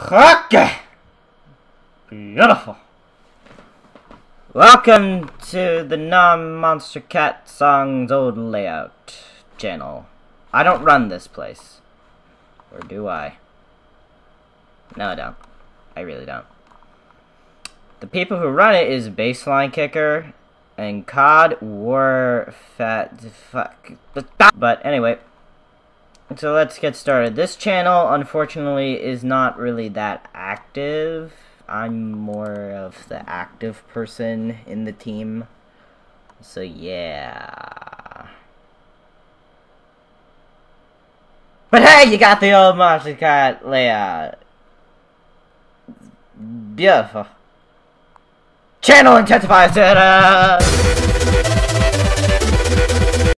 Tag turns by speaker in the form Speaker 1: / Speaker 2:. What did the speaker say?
Speaker 1: Okay. Beautiful. Welcome to the Non-Monster Cat Songs Old Layout channel. I don't run this place. Or do I? No, I don't. I really don't. The people who run it is Baseline Kicker and COD War Fat Fuck. But anyway, so let's get started. This channel, unfortunately, is not really that active. I'm more of the active person in the team. So yeah. But hey, you got the old Monster Cat layout. Beautiful. Channel intensifies it.